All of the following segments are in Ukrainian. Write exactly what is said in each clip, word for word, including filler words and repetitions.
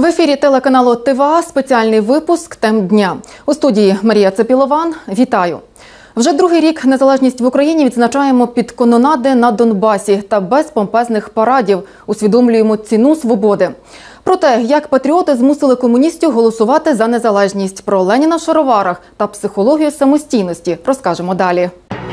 В ефірі телеканалу ТВА спеціальний випуск «Тем дня». У студії Марія Цепілован. Вітаю! Вже другий рік незалежність в Україні відзначаємо під канонади на Донбасі та без помпезних парадів. Усвідомлюємо ціну свободи. Про те, як патріоти змусили комуністів голосувати за незалежність, про Леніна в шароварах та психологію самостійності розкажемо далі.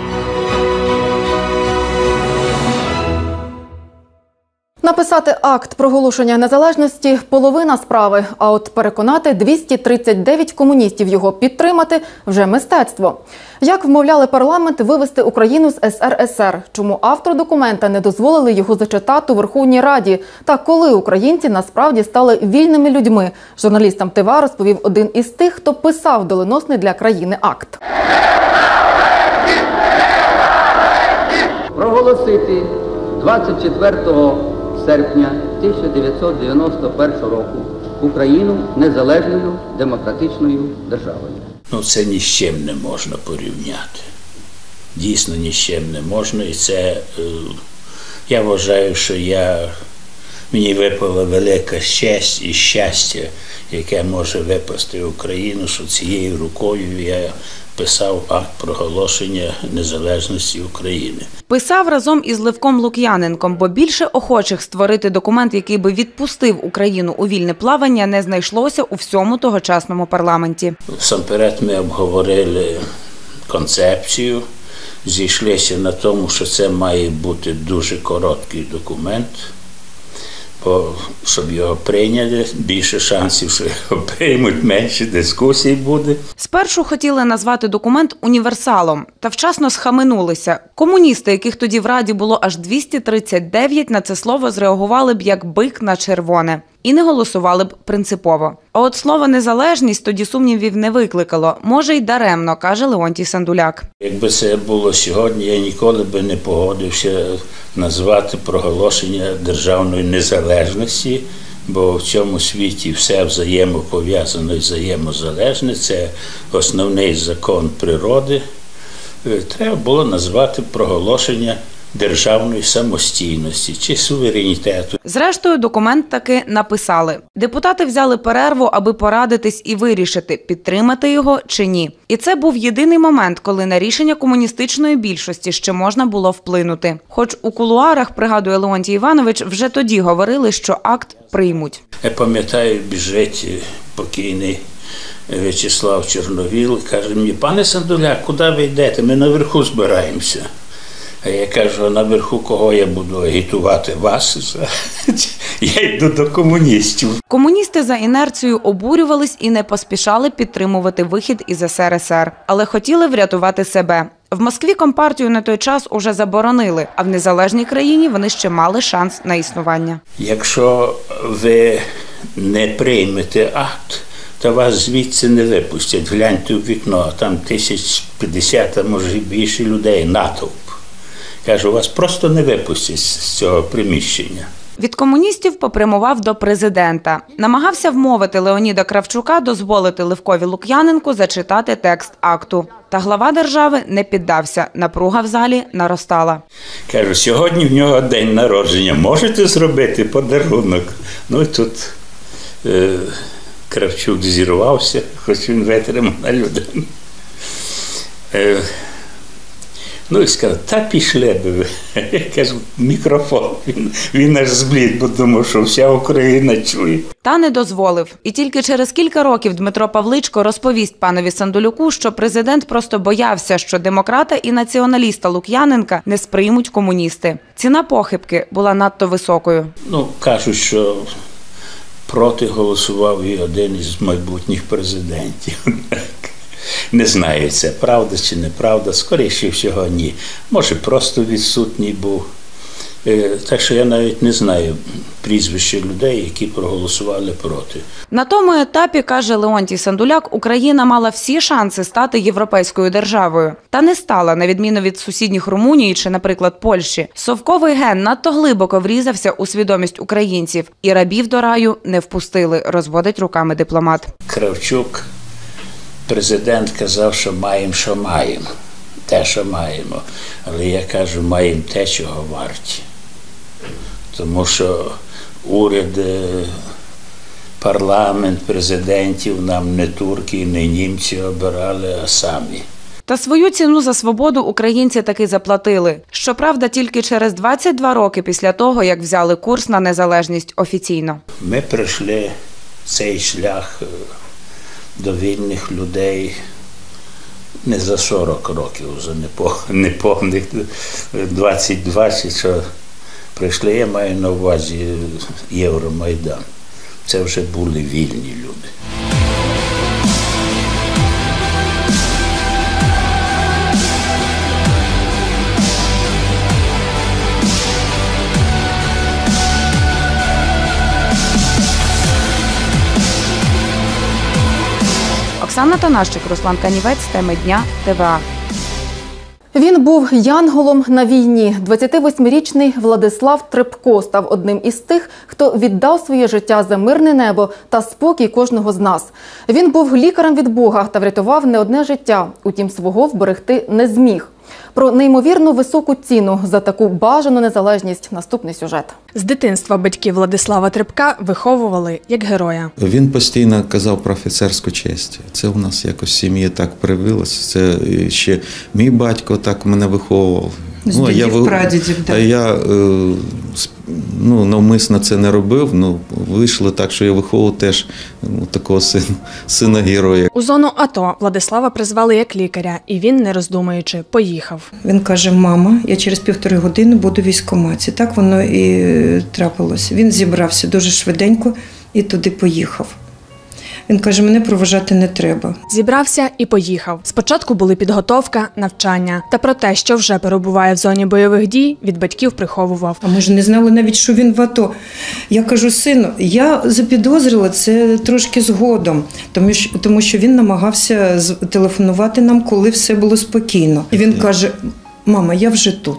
Написати акт проголошення незалежності – половина справи, а от переконати двісті тридцять дев'ять комуністів його підтримати – вже мистецтво. Як вмовляли парламент вивести Україну з ес ер ес ер? Чому автор документа не дозволили його зачитати у Верховній Раді? Та коли українці насправді стали вільними людьми? Журналістам ТВА розповів один із тих, хто писав доленосний для країни акт. Проголосити двадцять четвертого серпня тисяча дев'ятсот дев'яносто першого року Україну незалежною демократичною державою. Ну, це ні з чим не можна порівняти. Дійсно, ні з чим не можна. І це, я вважаю, що я, мені випала велика честь і щастя, яке може випасти Україну, що цією рукою я писав акт проголошення незалежності України. Писав разом із Левком Лук'яненком, бо більше охочих створити документ, який би відпустив Україну у вільне плавання, не знайшлося у всьому тогочасному парламенті. Всамперед ми обговорили концепцію, зійшлися на тому, що це має бути дуже короткий документ, бо щоб його прийняли, більше шансів, що його приймуть, менше дискусій буде. Спершу хотіли назвати документ універсалом, та вчасно схаменулися. Комуністи, яких тоді в Раді було аж двісті тридцять дев'ять, на це слово зреагували б як бик на червоне. І не голосували б принципово. А от слово «незалежність» тоді сумнівів не викликало. Може й даремно, каже Леонтій Сандуляк. Якби це було сьогодні, я ніколи би не погодився назвати проголошення державної незалежності, бо в цьому світі все взаємопов'язано і взаємозалежне. Це основний закон природи. Треба було назвати проголошення державної самостійності чи суверенітету. Зрештою, документ таки написали. Депутати взяли перерву, аби порадитись і вирішити, підтримати його чи ні. І це був єдиний момент, коли на рішення комуністичної більшості ще можна було вплинути. Хоч у кулуарах, пригадує Леонтій Іванович, вже тоді говорили, що акт приймуть. Я пам'ятаю, біжить покійний В'ячеслав Чорновіл і каже мені: пане Сандуляк, куди ви йдете? Ми наверху збираємося. А я кажу: наверху кого я буду агітувати? Вас? Я йду до комуністів. Комуністи за інерцією обурювались і не поспішали підтримувати вихід із ес ер ес ер. Але хотіли врятувати себе. В Москві компартію на той час уже заборонили, а в незалежній країні вони ще мали шанс на існування. Якщо ви не приймете акт, то вас звідси не випустять. Гляньте в вікно, там тисяч п'ятдесят, а може і більше людей, натовп. Кажу, вас просто не випустять з цього приміщення. Від комуністів попрямував до президента. Намагався вмовити Леоніда Кравчука дозволити Левкові Лук'яненку зачитати текст акту. Та глава держави не піддався. Напруга в залі наростала. Кажу, сьогодні в нього день народження. Можете зробити подарунок? Ну і тут е, Кравчук зірвався, хоч він витримана людина. Е, Ну і сказав: та пішли би ви. Я кажу, мікрофон. Він, він аж зблід, бо думав, що вся Україна чує. Та не дозволив. І тільки через кілька років Дмитро Павличко розповість панові Сандулюку, що президент просто боявся, що демократа і націоналіста Лук'яненка не сприймуть комуністи. Ціна похибки була надто високою. Ну, кажуть, що проти голосував і один із майбутніх президентів. Не знаю, це правда чи неправда, скоріше всього ні. Може, просто відсутній був. Так що я навіть не знаю прізвища людей, які проголосували проти. На тому етапі, каже Леонтій Сандуляк, Україна мала всі шанси стати європейською державою. Та не стала, на відміну від сусідніх Румунії чи, наприклад, Польщі. Совковий ген надто глибоко врізався у свідомість українців. І рабів до раю не впустили, розводить руками дипломат. Кравчук, президент, казав, що маємо, що маємо. Те, що маємо. Але я кажу, маємо те, чого варті. Тому що уряд парламент, президентів нам не турки, не німці обирали, а самі. Та свою ціну за свободу українці таки заплатили. Щоправда, тільки через двадцять два роки після того, як взяли курс на незалежність офіційно. Ми пройшли цей шлях до вільних людей не за сорок років, за неповних двадцять два, чи що прийшли, я маю на увазі Євромайдан. Це вже були вільні люди. Оксана Танащик, Руслан Канівець, теми дня, Т В А. Він був янголом на війні. двадцятивосьмирічний Владислав Трепко став одним із тих, хто віддав своє життя за мирне небо та спокій кожного з нас. Він був лікарем від Бога та врятував не одне життя, утім свого вберегти не зміг. Про неймовірно високу ціну за таку бажану незалежність – наступний сюжет. З дитинства батьки Владислава Трепка виховували як героя. Він постійно казав про офіцерську честь. Це у нас якось в сім'ї так привилося. Це ще мій батько так мене виховував. З ну, я, прадідів, а я ну, навмисно це не робив, ну, вийшло так, що я виховував теж ну, такого сина, сина героя. У зону АТО Владислава призвали як лікаря, і він, не роздумуючи, поїхав. Він каже: мама, я через півтори години буду в військкоматі. Так воно і трапилось. Він зібрався дуже швиденько і туди поїхав. Він каже, мене провожати не треба. Зібрався і поїхав. Спочатку були підготовка, навчання. Та про те, що вже перебуває в зоні бойових дій, від батьків приховував. А ми ж не знали навіть, що він в АТО. Я кажу, сину, я запідозрила це трошки згодом, тому що, тому що він намагався телефонувати нам, коли все було спокійно. І він каже, мама, я вже тут.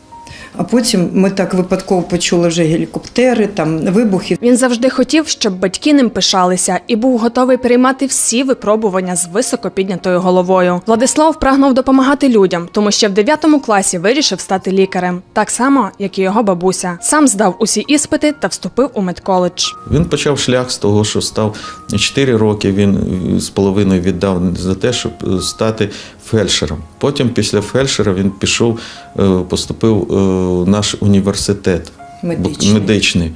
А потім ми так випадково почули вже гелікоптери, там вибухи. Він завжди хотів, щоб батьки ним пишалися і був готовий приймати всі випробування з високо піднятою головою. Владислав прагнув допомагати людям, тому що в дев'ятому класі вирішив стати лікарем. Так само, як і його бабуся. Сам здав усі іспити та вступив у медколедж. Він почав шлях з того, що став чотири роки, він з половиною віддав за те, щоб стати фельдшером. Потім після фельдшера він пішов, поступив в наш університет. Медичний. Медичний.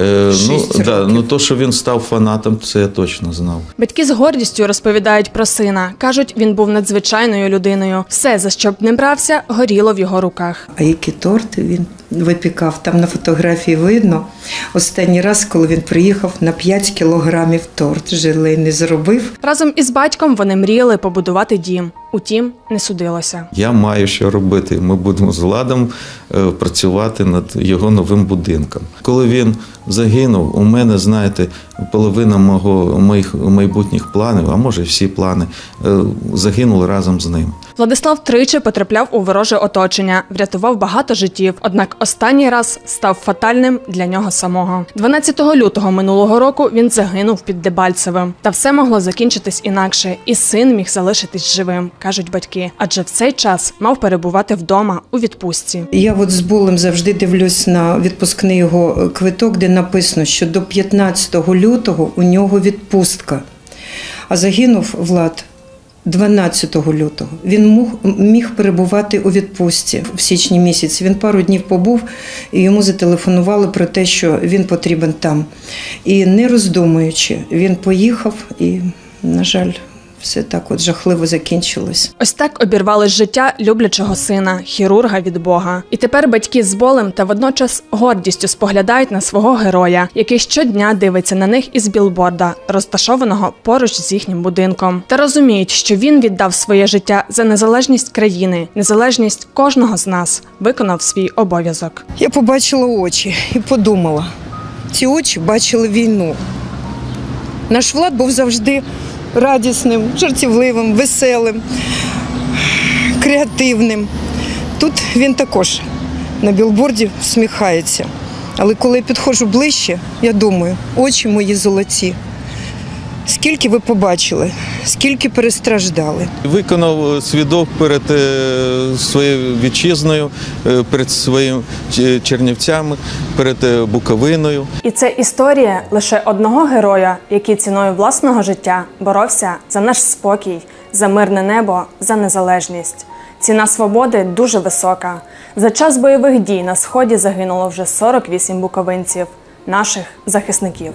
Ну, да, ну, то, що він став фанатом, це я точно знав. Батьки з гордістю розповідають про сина. Кажуть, він був надзвичайною людиною. Все, за що б не брався, горіло в його руках. А які торти він випікав, там на фотографії видно. Останній раз, коли він приїхав, на п'ять кілограмів торт желейний зробив. Разом із батьком вони мріяли побудувати дім. Утім, не судилося. Я маю що робити. Ми будемо з Владом працювати над його новим будинком. Коли він загинув, у мене, знаєте, половина мого, моїх майбутніх планів, а може всі плани, загинули разом з ним. Владислав тричі потрапляв у вороже оточення, врятував багато життів, однак останній раз став фатальним для нього самого. дванадцятого лютого минулого року він загинув під Дебальцевим. Та все могло закінчитись інакше, і син міг залишитись живим, кажуть батьки, адже в цей час мав перебувати вдома у відпустці. Я от з болем завжди дивлюсь на відпускний його квиток, де написано, що до п'ятнадцятого лютого у нього відпустка. А загинув Влад дванадцятого лютого. Він мог, міг перебувати у відпустці в січні місяці. Він пару днів побув, і йому зателефонували про те, що він потрібен там. І не роздумуючи, він поїхав і, на жаль, все так от жахливо закінчилось. Ось так обірвали життя люблячого сина, хірурга від Бога. І тепер батьки з болем та водночас гордістю споглядають на свого героя, який щодня дивиться на них із білборда, розташованого поруч з їхнім будинком. Та розуміють, що він віддав своє життя за незалежність країни, незалежність кожного з нас, виконав свій обов'язок. Я побачила очі і подумала, ці очі бачили війну. Наш Влад був завжди радісним, жартівливим, веселим, креативним. Тут він також на білборді всміхається. Але коли я підходжу ближче, я думаю, очі мої золоті. Скільки ви побачили, скільки перестраждали. Виконав свій долг перед е, своєю вітчизною, е, перед своїми е, Чернівцями, перед е, Буковиною. І це історія лише одного героя, який ціною власного життя боровся за наш спокій, за мирне небо, за незалежність. Ціна свободи дуже висока. За час бойових дій на Сході загинуло вже сорок вісім буковинців, наших захисників.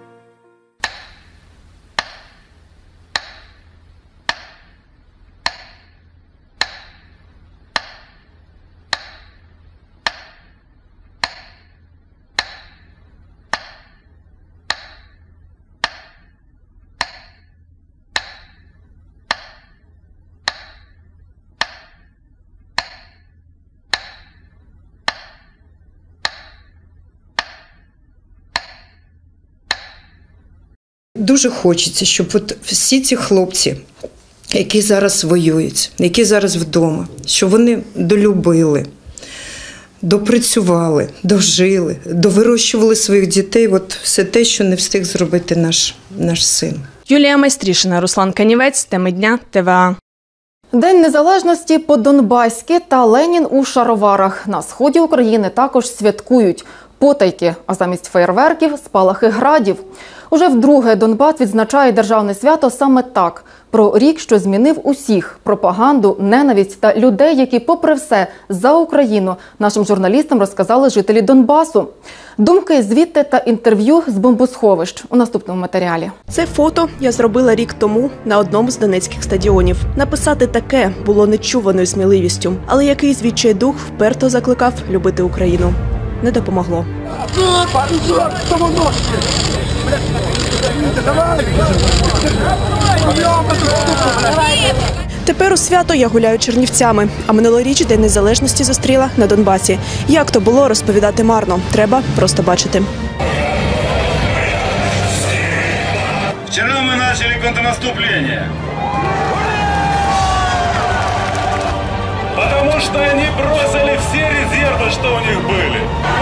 Дуже хочеться, щоб от всі ці хлопці, які зараз воюють, які зараз вдома, щоб вони долюбили, допрацювали, дожили, довирощували своїх дітей, от все те, що не встиг зробити наш, наш син. Юлія Майстрішина, Руслан Канівець, теми дня, Т В А. День незалежності по-донбаськи та Ленін у шароварах. На сході України також святкують потайки, а замість феєрверків – спалахи градів. Уже вдруге Донбас відзначає державне свято саме так. Про рік, що змінив усіх – пропаганду, ненависть та людей, які попри все за Україну, нашим журналістам розказали жителі Донбасу. Думки звідти та інтерв'ю з бомбосховищ у наступному матеріалі. Це фото я зробила рік тому на одному з донецьких стадіонів. Написати таке було нечуваною сміливістю, але якийсь відчайдух вперто закликав любити Україну. Не допомогло. Тепер у свято я гуляю Чернівцями, а минулоріч День Незалежності зустріла на Донбасі. Як то було, розповідати марно. Треба просто бачити. Вчера мы начали контрнаступление. Потому что они бросили все резервы, что у них были.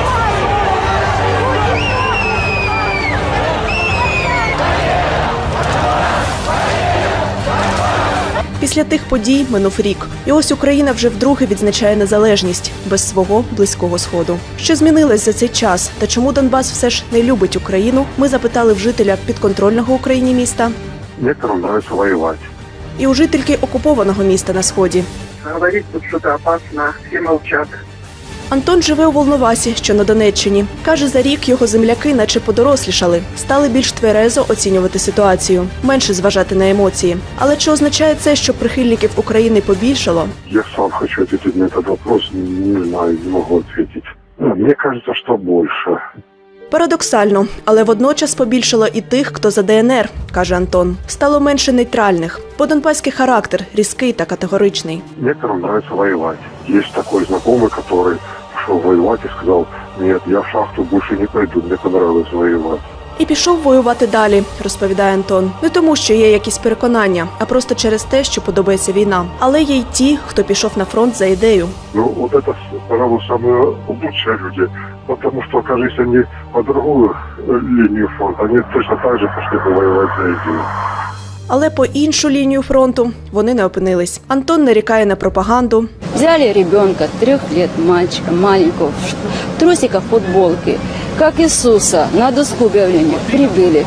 Після тих подій минув рік. І ось Україна вже вдруге відзначає незалежність без свого Близького Сходу. Що змінилось за цей час? Та чому Донбас все ж не любить Україну? Ми запитали в жителя підконтрольного Україні міста. Некоторым нравится воевать. І у жительки окупованого міста на Сході. Говорить тут что-то опасно, все молчат. Антон живе у Волновасі, що на Донеччині. Каже, за рік його земляки наче подорослішали, стали більш тверезо оцінювати ситуацію, менше зважати на емоції. Але чи означає це, що прихильників України побільшало? Я сам хочу ответить на этот вопрос, не знаю, не могу ответить. Мне кажется, что больше. Парадоксально, але водночас побільшало і тих, хто за Д Н Р, каже Антон. Стало менше нейтральних, бо донбаський характер різкий та категоричний. Некоторым нравится воевать. Есть такой знакомый, который пошел воевать и сказал: нет, я в шахту больше не пойду, мне понравилось воевать. І пішов воювати далі, розповідає Антон. Не тому, що є якісь переконання, а просто через те, що подобається війна. Але є й ті, хто пішов на фронт за ідею. Ну, вот это, пожалуй, самые лучшие люди. Потому что, окажись они по другую линию фронта, они точно так же пошли бы воевать за идею. Але по іншу лінію фронту вони не опинились. Антон нарікає на пропаганду. Взяли ребенка, трех лет, мальчика, маленького, в трусиках, футболки, как Иисуса, на доску объявления прибили.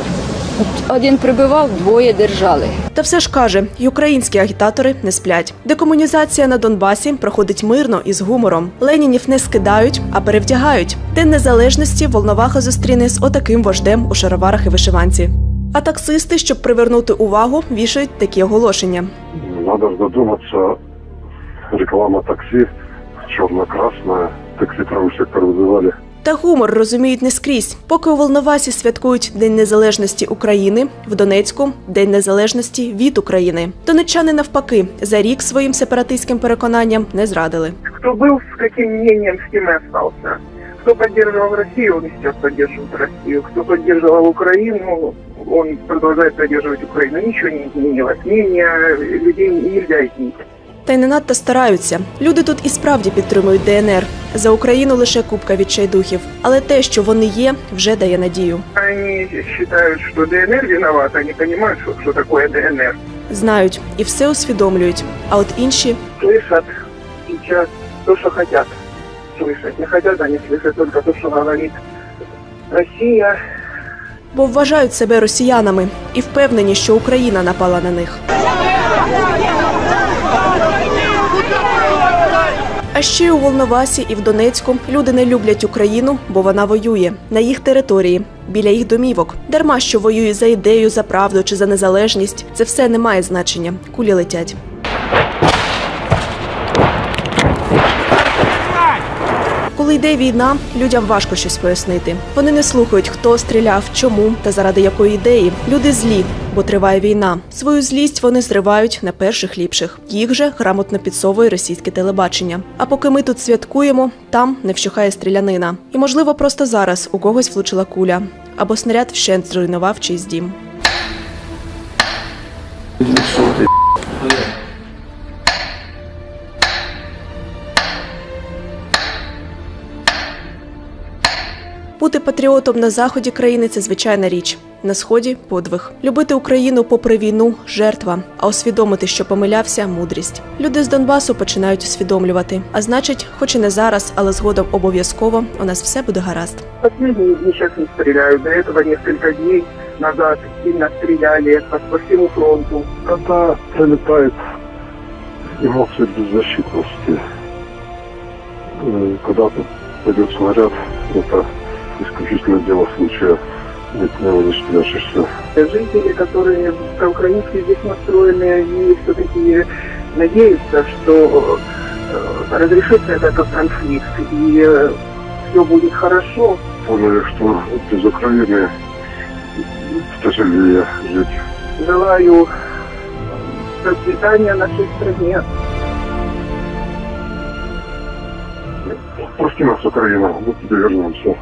Один прибивав, двоє держали. Та все ж каже, й українські агітатори не сплять. Декомунізація на Донбасі проходить мирно і з гумором. Ленінів не скидають, а перевдягають. День Незалежності Волноваха зустріне з отаким вождем у шароварах і вишиванці. А таксисти, щоб привернути увагу, вішають такі оголошення. Надо задуматься, реклама такси, черно-красная, такси правый сектор вызывали. Та гумор розуміють не скрізь. Поки у Волновасі святкують День Незалежності України, в Донецьку – День Незалежності від України. Донеччани навпаки, за рік своїм сепаратистським переконанням не зрадили. Хто був з яким мненням, з тим і залишився. Хто підтримував Росію, він зараз підтримує Росію. Хто підтримував Україну, він продовжує підтримувати Україну. Нічого не змінилось. Мнення людей нельзя изменить. Та й не надто стараються. Люди тут і справді підтримують Де ен ер. За Україну лише купка відчайдухів. Але те, що вони є, вже дає надію. Они считают, что Де ен ер виноват, они понимают, что, что такое Де ен ер. Знають і все усвідомлюють. А от інші Слышат сейчас то, что хотят слышать. Не хотят они слышать только то, что говорит Россия. бо вважають себе росіянами і впевнені, що Україна напала на них. А ще й у Волновасі і в Донецьку люди не люблять Україну, бо вона воює на їх території, біля їх домівок. Дарма, що воює за ідею, за правду чи за незалежність, це все не має значення. Кулі летять. Коли йде війна, людям важко щось пояснити. Вони не слухають, хто стріляв, чому та заради якої ідеї. Люди злі, бо триває війна. Свою злість вони зривають на перших ліпших. Їх же грамотно підсовує російське телебачення. А поки ми тут святкуємо, там не вщухає стрілянина. І, можливо, просто зараз у когось влучила куля. Або снаряд вщент зруйнував чийсь дім. Бути патріотом на заході країни – це звичайна річ. На сході – подвиг. Любити Україну попри війну – жертва. А усвідомити, що помилявся – мудрість. Люди з Донбасу починають усвідомлювати. А значить, хоч і не зараз, але згодом обов'язково, у нас все буде гаразд. Последние дни сейчас не стреляют. До этого несколько дней назад сильно стреляли по, по всему фронту. Когда прилетает эмоции беззащитности, э, когда пойдет снаряд, это исключительно дело случая, от него не спрячешься. Жители, которые проукраинские здесь настроены, они все-таки надеются, что э, разрешится этот конфликт и э, все будет хорошо. Поняли, что без Украины тяжелее жить. Желаю процветания нашей стране. Прости нас, Украина, мы к тебе вернемся.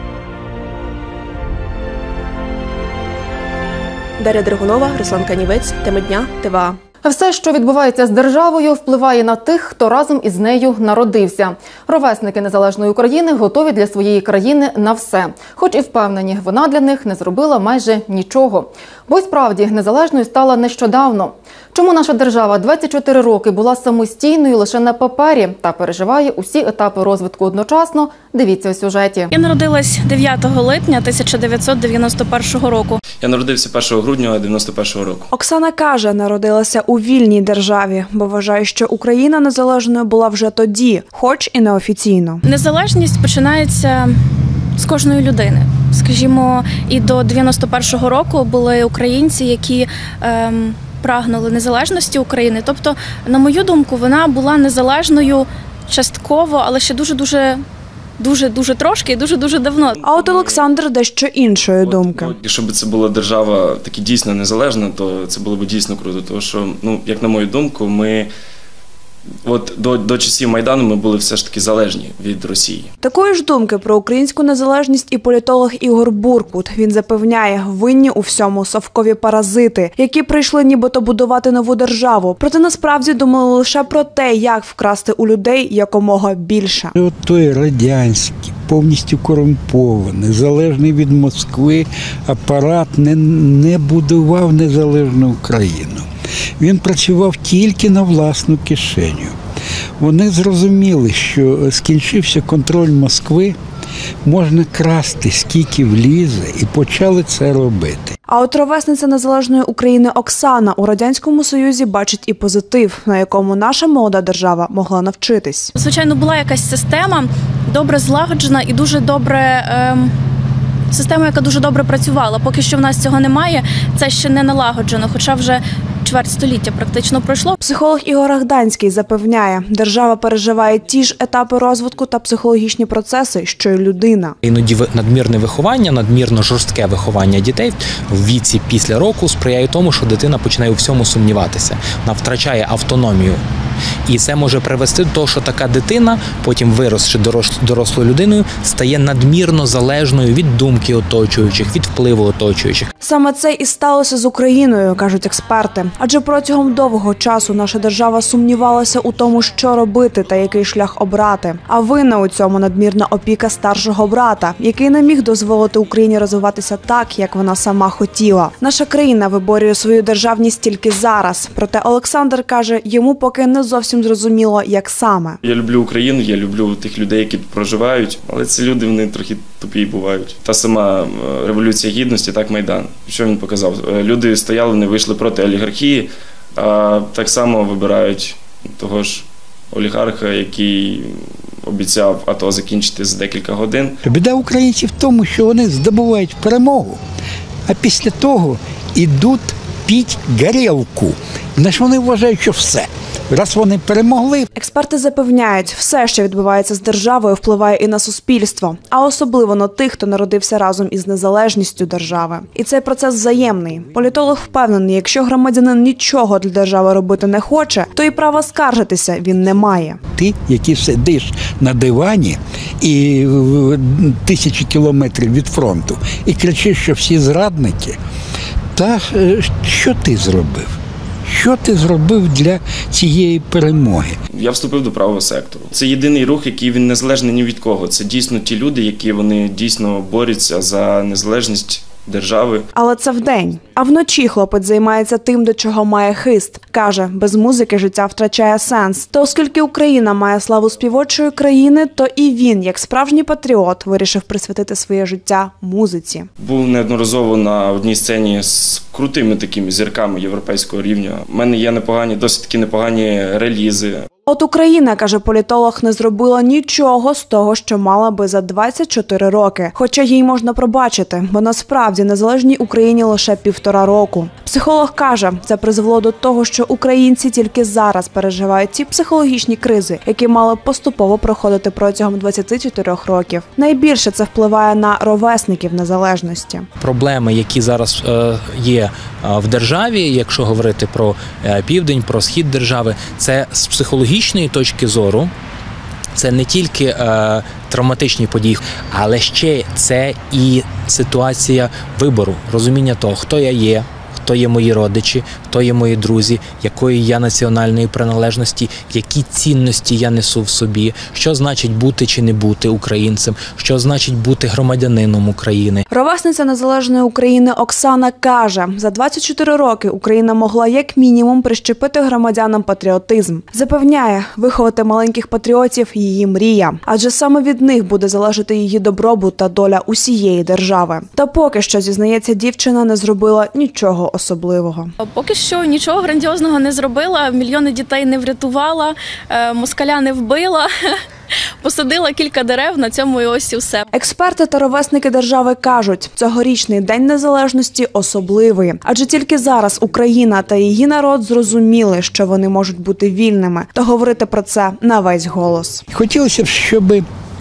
Дар'я Драгунова, Руслан Канівець, теми дня, Т В А. Все, що відбувається з державою, впливає на тих, хто разом із нею народився. Ровесники незалежної України готові для своєї країни на все. Хоч і впевнені, вона для них не зробила майже нічого. Бо й справді незалежною стала нещодавно. Чому наша держава двадцять чотири роки була самостійною лише на папері та переживає усі етапи розвитку одночасно, дивіться у сюжеті. Я народилась дев'ятого липня тисяча дев'ятсот дев'яносто першого року. Я народився першого грудня дев'яносто першого року. Оксана каже, народилася у вільній державі, бо вважає, що Україна незалежною була вже тоді, хоч і неофіційно. Незалежність починається з кожної людини. Скажімо, і до дев'яносто першого року були українці, які ем, прагнули незалежності України. Тобто, на мою думку, вона була незалежною частково, але ще дуже-дуже дуже-дуже трошки і дуже-дуже давно. А от Олександр дещо іншої думки. От, якщо б це була держава таки дійсно незалежна, то це було б дійсно круто. Тому що, ну, як на мою думку, ми от до, до часів Майдану ми були все ж таки залежні від Росії. Такої ж думки про українську незалежність і політолог Ігор Буркут. Він запевняє, винні у всьому совкові паразити, які прийшли нібито будувати нову державу. Проте насправді думали лише про те, як вкрасти у людей якомога більше. От той радянський, повністю корумпований, залежний від Москви апарат не, не будував незалежну Україну. Він працював тільки на власну кишеню. Вони зрозуміли, що скінчився контроль Москви, можна красти скільки влізе, і почали це робити. А от ровесниця незалежної України Оксана у Радянському Союзі бачить і позитив, на якому наша молода держава могла навчитись. Звичайно, була якась система, добре злагоджена і дуже добре... Ем... Система, яка дуже добре працювала. Поки що в нас цього немає, це ще не налагоджено, хоча вже чверть століття практично пройшло. Психолог Ігор Гахданський запевняє, держава переживає ті ж етапи розвитку та психологічні процеси, що й людина. Іноді надмірне виховання, надмірно жорстке виховання дітей в віці після року сприяє тому, що дитина починає у всьому сумніватися. Вона втрачає автономію І це може привести до того, що така дитина, потім виросши дорослою людиною, стає надмірно залежною від думки оточуючих, від впливу оточуючих. Саме це і сталося з Україною, кажуть експерти. Адже протягом довгого часу наша держава сумнівалася у тому, що робити та який шлях обрати. А винна у цьому надмірна опіка старшого брата, який не міг дозволити Україні розвиватися так, як вона сама хотіла. Наша країна виборює свою державність тільки зараз. Проте Олександр каже, йому поки не зовсім зрозуміло, як саме. Я люблю Україну, я люблю тих людей, які тут проживають, але ці люди, вони трохи тупі бувають. Та сама Революція Гідності, так Майдан. Що він показав? Люди стояли, вони вийшли проти олігархії, а так само вибирають того ж олігарха, який обіцяв АТО закінчити за декілька годин. Біда українців в тому, що вони здобувають перемогу, а після того йдуть піть горілку. Значить, вони вважають, що все. Раз вони перемогли. Експерти запевняють, все, що відбувається з державою, впливає і на суспільство, а особливо на тих, хто народився разом із незалежністю держави. І цей процес взаємний. Політолог впевнений, якщо громадянин нічого для держави робити не хоче, то і права скаржитися він не має. Ти, який сидиш на дивані і тисячі кілометрів від фронту, і кричиш, що всі зрадники, та що ти зробив? Що ти зробив для цієї перемоги? Я вступив до правого сектору. Це єдиний рух, який він незалежний ні від кого. Це дійсно ті люди, які вони дійсно борються за незалежність держави. Але це вдень. А вночі хлопець займається тим, до чого має хист. Каже, без музики життя втрачає сенс. Та оскільки Україна має славу співочої країни, то і він, як справжній патріот, вирішив присвятити своє життя музиці. Був неодноразово на одній сцені з крутими такими зірками європейського рівня. У мене є непогані, досить таки непогані релізи. От Україна, каже політолог, не зробила нічого з того, що мала би за двадцять чотири роки. Хоча їй можна пробачити, бо насправді незалежній Україні лише півтора року. Психолог каже, це призвело до того, що українці тільки зараз переживають ті психологічні кризи, які мали поступово проходити протягом двадцяти чотирьох років. Найбільше це впливає на ровесників незалежності. Проблеми, які зараз е, є в державі, якщо говорити про е, південь, про схід держави, це з психологічної З психологічної точки зору це не тільки е, травматичні події, але ще це і ситуація вибору, розуміння того, хто я є, хто є мої родичі, хто є мої друзі, якої я національної приналежності, які цінності я несу в собі, що значить бути чи не бути українцем, що значить бути громадянином України. Ровесниця незалежної України Оксана каже, за двадцять чотири роки Україна могла як мінімум прищепити громадянам патріотизм. Запевняє, виховати маленьких патріотів – її мрія. Адже саме від них буде залежати її добробут та доля усієї держави. Та поки що, зізнається дівчина, не зробила нічого особливого. Поки що нічого грандіозного не зробила, мільйони дітей не врятувала, москаля не вбила, посадила кілька дерев, на цьому і ось і все. Експерти та ровесники держави кажуть, цьогорічний День Незалежності особливий. Адже тільки зараз Україна та її народ зрозуміли, що вони можуть бути вільними, та говорити про це на весь голос. Хотілося б, щоб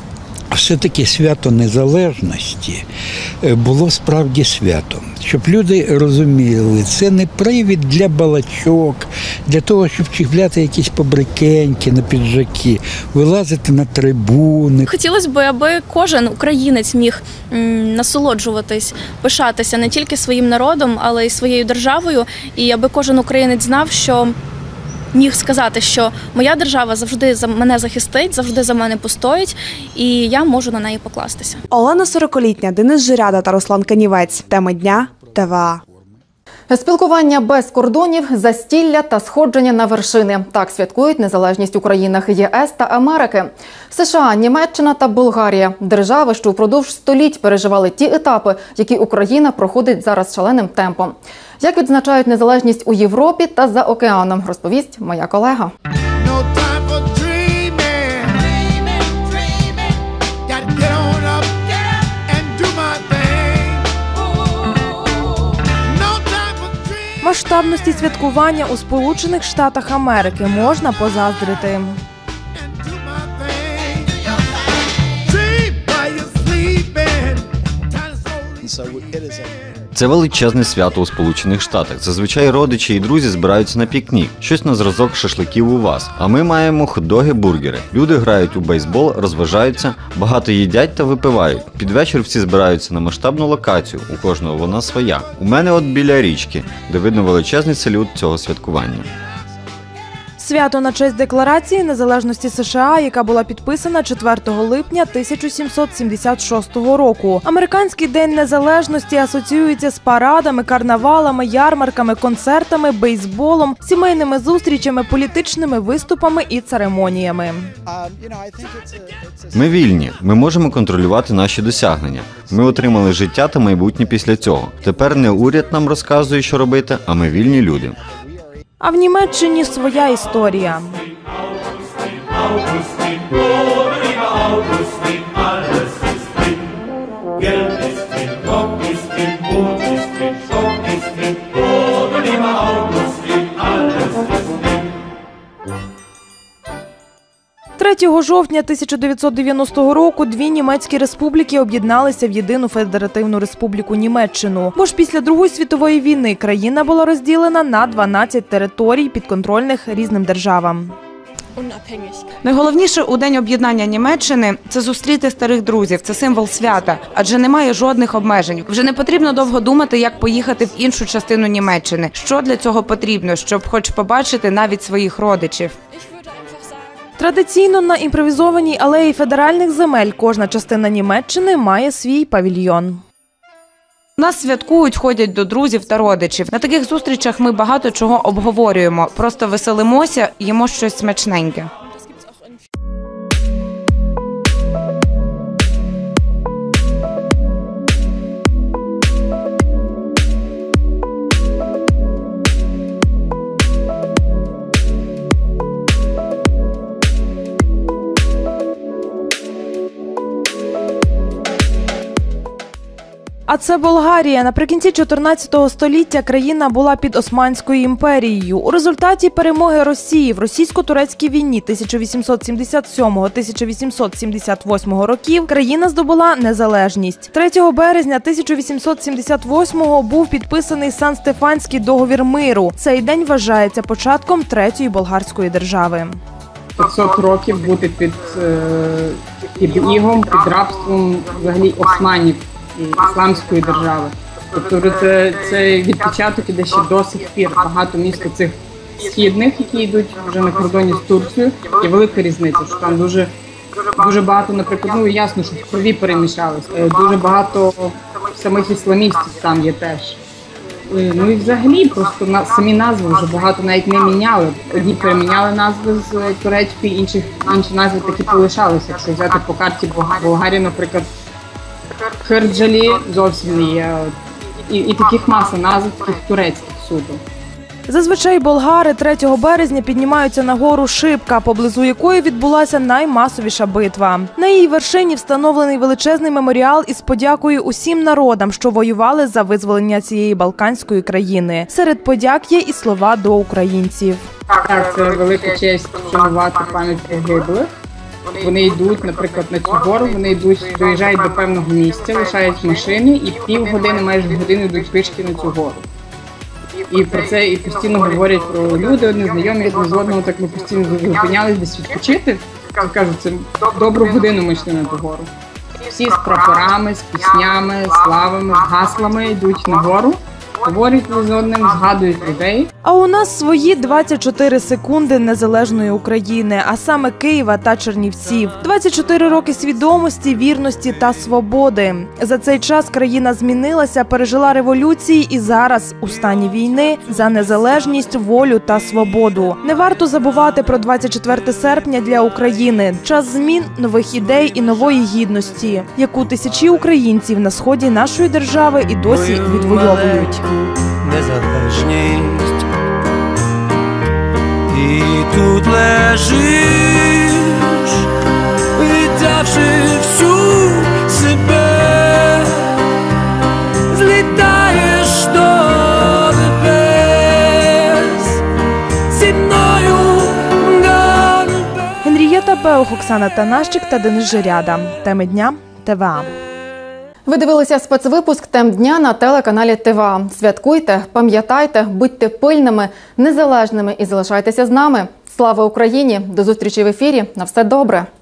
все-таки свято Незалежності було справді святом. Щоб люди розуміли, це не привід для балачок, для того, щоб чіпляти якісь побрикеньки на піджаки, вилазити на трибуни. Хотілося б, аби кожен українець міг м, насолоджуватись, пишатися не тільки своїм народом, але й своєю державою, і аби кожен українець знав, що міг сказати, що моя держава завжди за мене захистить, завжди за мене постоїть, і я можу на неї покластися. Олена Сороколітня, Денис Жиряда та Руслан Канівець. Тема дня ТВА. Спілкування без кордонів, застілля та сходження на вершини. Так святкують незалежність у країнах ЄС та Америки. США, Німеччина та Болгарія – держави, що впродовж століть переживали ті етапи, які Україна проходить зараз шаленим темпом. Як відзначають незалежність у Європі та за океаном, розповість моя колега. Масштабності святкування у Сполучених Штатах Америки можна позаздрити. Це величезне свято у Сполучених Штатах. Зазвичай родичі і друзі збираються на пікнік, щось на зразок шашликів у вас. А ми маємо хот-доги, бургери. Люди грають у бейсбол, розважаються, багато їдять та випивають. Під вечір всі збираються на масштабну локацію, у кожного вона своя. У мене от біля річки, де видно величезний салют цього святкування. Свято на честь Декларації незалежності США, яка була підписана четвертого липня тисяча сімсот сімдесят шостого року. Американський День Незалежності асоціюється з парадами, карнавалами, ярмарками, концертами, бейсболом, сімейними зустрічами, політичними виступами і церемоніями. Ми вільні, ми можемо контролювати наші досягнення. Ми отримали життя та майбутнє після цього. Тепер не уряд нам розказує, що робити, а ми вільні люди. А в Німеччині своя історія. третього жовтня тисяча дев'ятсот дев'яностого року дві німецькі республіки об'єдналися в єдину федеративну республіку Німеччину. Бо ж після Другої світової війни країна була розділена на дванадцять територій, підконтрольних різним державам. Найголовніше у День об'єднання Німеччини – це зустріти старих друзів, це символ свята, адже немає жодних обмежень. Вже не потрібно довго думати, як поїхати в іншу частину Німеччини. Що для цього потрібно, щоб хоч побачити навіть своїх родичів? Традиційно на імпровізованій алеї федеральних земель кожна частина Німеччини має свій павільйон. Нас святкують, ходять до друзів та родичів. На таких зустрічах ми багато чого обговорюємо, просто веселимося, їмо щось смачненьке. А це Болгарія. Наприкінці чотирнадцятого століття країна була під Османською імперією. У результаті перемоги Росії в російсько-турецькій війні тисяча вісімсот сімдесят сьомого - тисяча вісімсот сімдесят восьмого років країна здобула незалежність. третього березня тисяча вісімсот сімдесят восьмого був підписаний Сан-Стефанський договір миру. Цей день вважається початком Третьої болгарської держави. п'ятсот років бути під, під ігом, під рабством взагалі османів і ісламської держави. Тобто це, це від початку іде ще до сих пір. Багато міст цих східних, які йдуть вже на кордоні з Турцією, є велика різниця, що там дуже, дуже багато, наприклад, ну ясно, що в крові перемішалися. Дуже багато самих ісламістів там є теж. Ну і взагалі просто на, самі назви вже багато навіть не міняли. Одні переміняли назви з турецької, інші, інші назви такі полишалися. Якщо взяти по карті Болгарії, наприклад, Кирджалі зовсім не є. І, і таких маса назв, таких турецьких суду. Зазвичай болгари третього березня піднімаються на гору Шипка, поблизу якої відбулася наймасовіша битва. На її вершині встановлений величезний меморіал із подякою усім народам, що воювали за визволення цієї балканської країни. Серед подяк є і слова до українців. Так, це велика честь вшанувати пам'ять загиблих. Вони йдуть, наприклад, на цю гору, вони йдуть, доїжджають до певного місця, лишають машини і півгодини, майже годину йдуть пішки на цю гору. І про це і постійно говорять про люди, одні знайомі одне з одного, так ми постійно зупинялись десь відпочити. Кажуть, це добру годину ми йшли на ту гору. Всі з прапорами, з піснями, славами, з гаслами йдуть на гору. Говорять з одним, згадують людей. А у нас свої двадцять чотири секунди незалежної України, а саме Києва та Чернівців. двадцять чотири роки свідомості, вірності та свободи. За цей час країна змінилася, пережила революції і зараз у стані війни за незалежність, волю та свободу. Не варто забувати про двадцять четверте серпня для України. Час змін, нових ідей і нової гідності, яку тисячі українців на сході нашої держави і досі відвоюють. Незалежність, і тут лежиш, віддавши всю себе, злітаєш до небес, зі мною до небес. Генрієта Беух, Оксана Танащик та Денис Жиряда. Теми дня ТВА. Ви дивилися спецвипуск «Тем дня» на телеканалі ТВА. Святкуйте, пам'ятайте, будьте пильними, незалежними і залишайтеся з нами. Слава Україні! До зустрічі в ефірі. На все добре!